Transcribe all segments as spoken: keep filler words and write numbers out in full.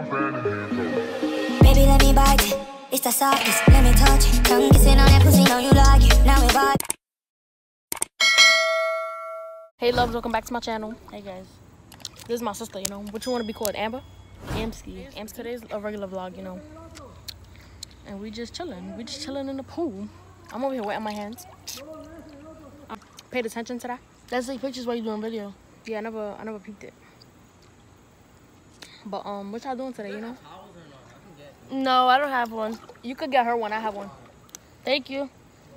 Baby, let me bite it. It's the softest. Let me touch it. Tongue kissing on that pussy, know you like it. Now we vibe. Hey loves, welcome back to my channel. Hey guys, this is my sister, you know. What you want to be called? Amber? Amski. Amski. Today's a regular vlog, you know. And we just chilling. We just chilling in the pool. I'm over here wetting my hands. I paid attention to that. That's like pictures while you doing video. Yeah, I never, I never peeked it. But um, what y'all doing today, you know? No, I don't have one. You could get her one. I have one. Thank you.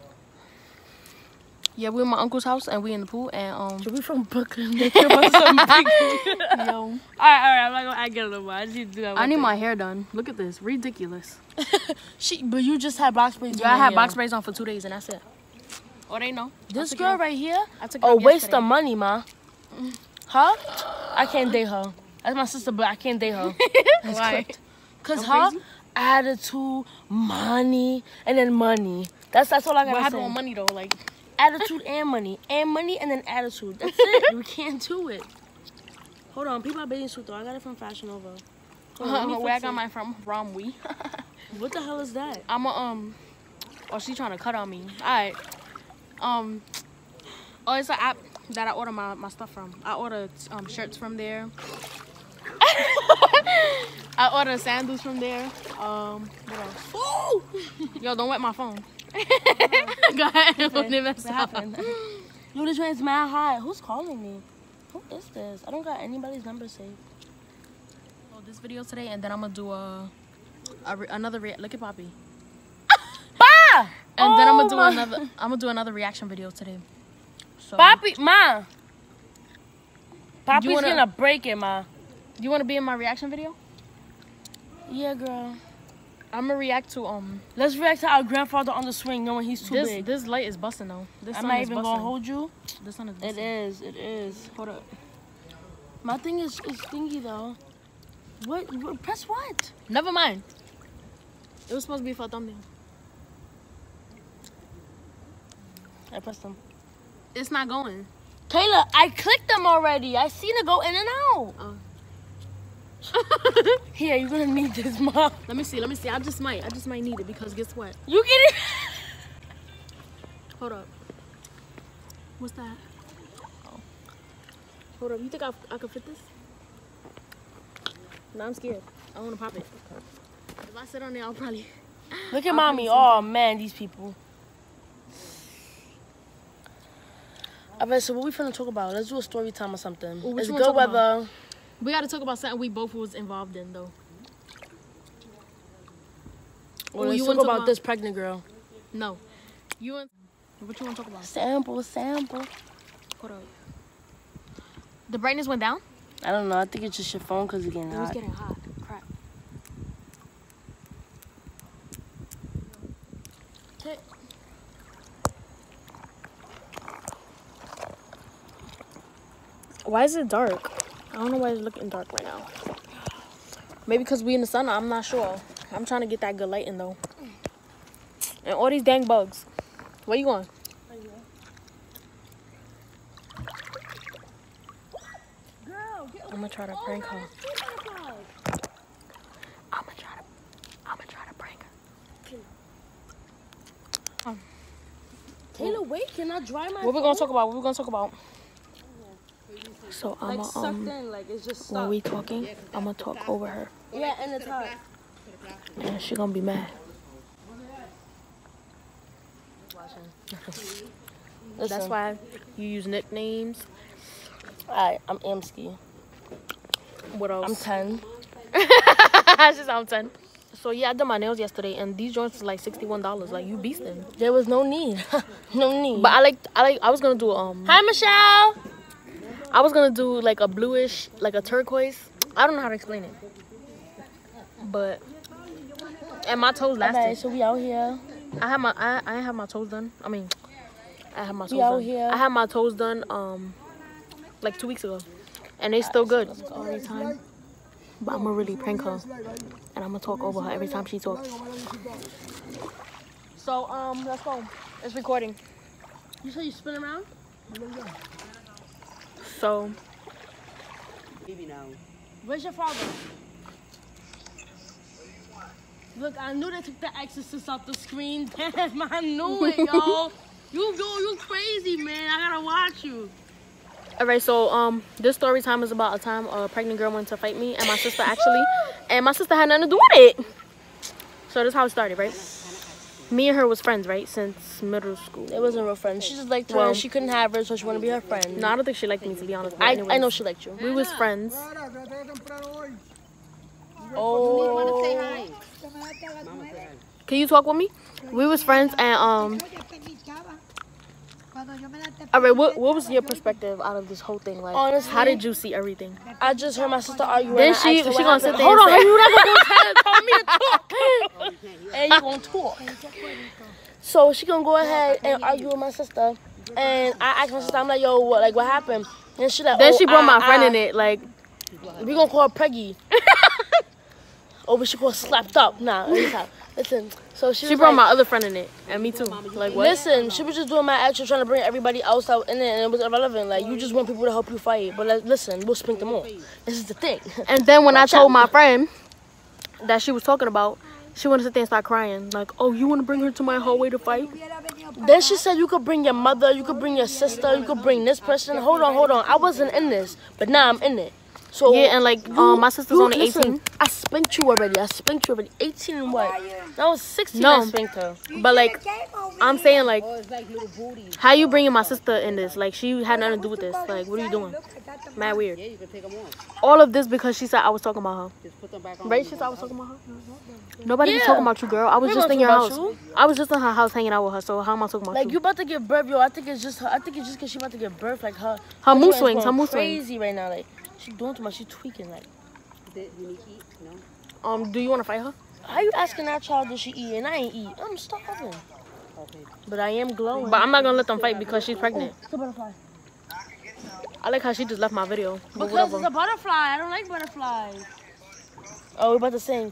Yeah, we're in my uncle's house and we in the pool and um. Should we from Brooklyn? Yo. Alright, alright. I'm not gonna get a little more. I just need to do that. I need thing. my hair done. Look at this, ridiculous. she, but you just had box braids. Yeah, I had here. box braids on for two days and that's it. Oh, they know. This girl it. right here. I took it Oh, up waste yesterday. of money, ma. Huh? I can't date her. That's my sister, but I can't date her. Why? Cause I'm her crazy? attitude, money, and then money. That's that's all I gotta What say. happened with money though? Like. Attitude and money. And money and then attitude. That's it. We can't do it. Hold on. People are bathing suit though. I got it from Fashion Nova. Hold on, Uh, where I got mine from? Romwe. What the hell is that? I'm a, um, oh, she's trying to cut on me. Alright. Um, oh, it's an app that I order my, my stuff from. I order um, shirts from there. I order sandals from there. Um, what else? Ooh! Yo, don't wet my phone. Go ahead. Okay. What happened? Yo, this man's mad high. Who's calling me? Who is this? I don't got anybody's number saved. So this video today, and then I'm gonna do a, a re another re look at Poppy. Bah! And oh then I'm gonna do my. another. I'm gonna do another reaction video today. So, Poppy, ma. Poppy's wanna- gonna break it, ma. do you want to be in my reaction video? Yeah, girl. I'm gonna react to um. Let's react to our grandfather on the swing, knowing he's too This big. this light is busting though. This I'm sun not is even busting. gonna hold you. This sun is It busting. is. It is. Hold up. My thing is is thingy though. What, what? Press what? Never mind. It was supposed to be for a thumbnail. I pressed them. It's not going. Kayla, I clicked them already. I seen it go in and out. Oh. Here, you're gonna need this, mom. Let me see. Let me see. I just might. I just might need it because guess what? You get it? Hold up. What's that? Oh. Hold up. You think I I could fit this? No, I'm scared. I want to pop it. If I sit on there, I'll probably. Look at I'll mommy. probably Oh man, these people. Alright, so what we finna talk about? Let's do a story time or something. Ooh, what it's you wanna good talk about? weather. We got to talk about something we both was involved in though. Well, Ooh, let's you talk wanna talk about about- this pregnant girl. No. You and what you want to talk about? Sample, sample. Hold up. The brightness went down? I don't know. I think it's just your phone because it's getting It was hot. getting hot. Crap. Okay. Why is it dark? I don't know why it's looking dark right now. Maybe because we in the sun. I'm not sure. I'm trying to get that good lighting though. And all these dang bugs. Where you going? I'm gonna try to prank her. I'm gonna try to. I'm gonna try to prank her. Um, Kayla, wait. Can I dry my what we gonna talk about? What we gonna talk about? So I'm Like gonna um. sucked in, like it's just When stuck. we talking, I'm gonna talk over her, Yeah, and it's hot. and she gonna be mad. That's Listen. why you use nicknames. Alright, I'm Amski. What else? I'm ten. She's I'm ten. So yeah, I did my nails yesterday, and these joints was like sixty-one dollars. Like you beasting. There was no need. no need. But I like, I like, I was gonna do um. Hi, Michelle. I was gonna do like a bluish, like a turquoise. I don't know how to explain it. But and my toes lasted. Okay, so we out here. I had my I I have my toes done. I mean, I have my toes We out done. here. I had my toes done um like two weeks ago, and they still good every time. But I'm gonna really prank her, and I'm gonna talk over her every time she talks. So um, let's go. It's recording. You say you spin around? So Baby now. Where's your father? Look, I knew they took the Exorcist off the screen. Damn, I knew it, yo. You, you, you crazy, man. I gotta watch you. All right, so um, this story time is about a time a pregnant girl wanted to fight me and my sister actually, and my sister had nothing to do with it. So this is how it started, right? Me and her was friends, right, since middle school. It wasn't real friends. She just liked her. Well, she couldn't have her, so she wanted to be her friend. No, I don't think she liked me, to be honest. But I, anyways, I know she liked you. we was friends. Oh. Can you talk with me? We was friends, and um. All right, what what was your perspective out of this whole thing? Like, Honestly, how did you see everything? I just heard my sister arguing. Then I she asked her she what gonna sit happened. there. Hold and on, say, you not gonna go tell me to talk. And you gonna talk. So she gonna go ahead and argue with my sister, and I asked my sister, I'm like, yo, what, like, what happened? And she like, Then oh, she brought I, my friend I, in it. Like, we gonna call her Peggy. Oh, but she got slapped up. Nah, listen. listen. So she, she was brought like, my other friend in it, and me too. Like, what? listen, she was just doing my extra, trying to bring everybody else out in it, and it was irrelevant. Like, you just want people to help you fight, but like, listen, we'll spink them all. This is the thing. And then when I Watch told out. my friend that she was talking about, she wanted to sit there and start crying. Like, oh, you want to bring her to my hallway to fight? Then she said you could bring your mother, you could bring your sister, you could bring this person. Hold on, hold on. I wasn't in this, but now I'm in it. So Yeah, and like, um, my sister's you- only listen, eighteen. I spanked you already. I spanked you already. eighteen and what? That was sixteen. No. I spanked her. But like, I'm saying like, how you bringing my sister in this? Like, she had nothing to do with this. Like, what are you doing? Mad weird. All of this because she said I was talking about her. Right? She said I was talking about her. Nobody was Yeah. talking about you, girl. I was We just don't in your talk house. about you. I was just in her house hanging out with her. So how am I talking about Like you? you about to give birth, yo. I think it's just her. I think it's just because she about to give birth. Like her. Her mood friend's swings. Her going mood swings. Crazy right now. Like she doing too much. She tweaking. Like Um, do you want to fight her? how you asking that child did she eat and I ain't eat? I'm starving. But I am glowing. But I'm not gonna let them fight because she's pregnant. It's a butterfly. I like how she just left my video. But Because whatever. it's a butterfly. I don't like butterflies. Oh, we about to sing.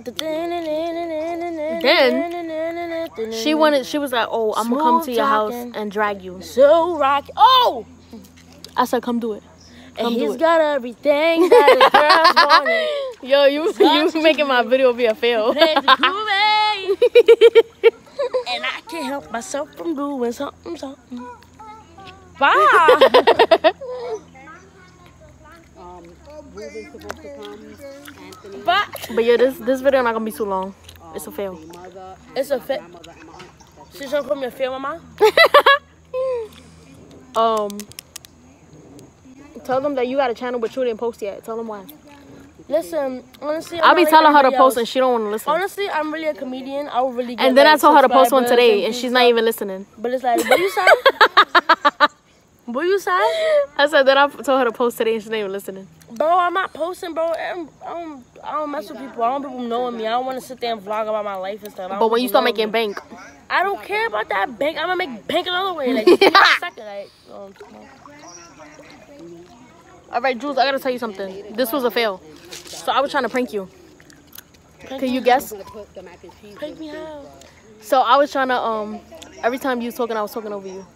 Then she wanted. She was like, "Oh, I'm gonna come to your house Small talking. and drag you." So rock. Oh, I said, "Come do it." and Come do he's it. got everything that a girl's wanted. Yo, you you making my video be a fail. Plays the groovy. And I can't help myself from doing something, something. Bye. Bye. But yeah, this this video not gonna be too long. It's a fail. It's a fit. She's gonna call me a fail, mama. Um, tell them that you got a channel but you didn't post yet. Tell them why. Listen, honestly, I'm I'll be not like telling her to everybody post else. and she don't want to listen. Honestly, I'm really a comedian. I would really get, And then I like, told her to post one subscribers today and views she's not up. even listening. But it's like, what you say? What you say? I said that I told her to post today and she's not even listening. Bro, I'm not posting, bro. I don't, I don't, I don't mess with people. I don't want people knowing me. I don't want to sit there and vlog about my life and stuff. I don't But when want you people start knowing making me. bank, I don't care about that bank. I'm gonna make bank another way. Like, give me a second. Like, um, all right, Jules, I gotta tell you something. This was a fail. So I was trying to prank you. Can you guess? prank me how? So I was trying to um every time you was talking, I was talking over you.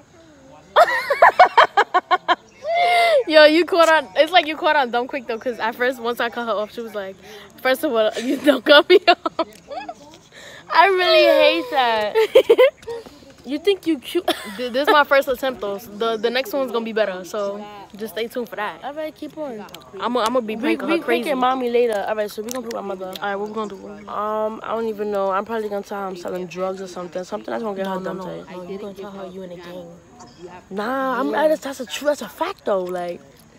Yo, you caught on. It's like you caught on dumb quick though, cause at first once I cut her off, she was like, first of all, you don't cut me off. I really hate that. You think you cute? Th- This is my first attempt though. So the the next one's gonna be better. So just stay tuned for that. All right, keep on. I'm gonna I'm gonna be We pranking we her crazy. pranking mommy later. All right, so we gonna put my mother. All right, what we gonna do? Um, I don't even know. I'm probably gonna tell her I'm selling drugs or something. Something that's gonna get No, her no, dumb no. tight. No, you gonna tell her you in a gang. Nah, I'm. I just, that's a true. That's a fact though. Like,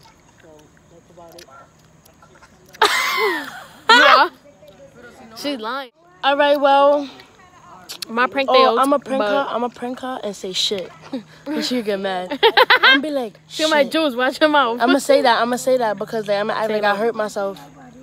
Yeah. She's lying. all right, well, My prank oh, failed. I'm a prank but her. I'm a prank her and say shit, and she get mad. I'm be like, She my Jules, watch your mouth. I'm gonna say that. I'm gonna say that because like, I'm gonna act Say like it I out. hurt myself.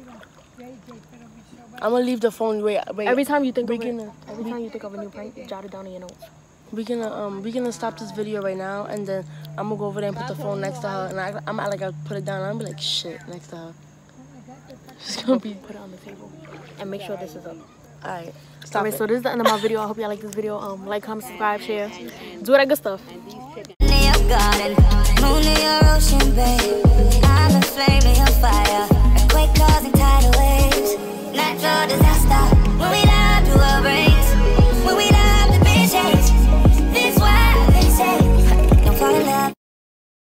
I'm gonna leave the phone. Wait, wait. Every time you think we of it, gonna every time you think of a new prank, jot it down in your notes. we gonna um we gonna stop this video right now, and then I'm gonna go over there and put the phone next to her, and I, I'm act like I put it down. And I'm be like shit next to her. She's gonna be. Put it on the table and make sure this is up. All right, stop Alright, it. so this is the end of my video. I hope y'all like this video. Um, like, comment, subscribe, share, do all that good stuff. In your garden, moon in your ocean, babe. I'm a flame in your fire. Earthquake causing tidal waves.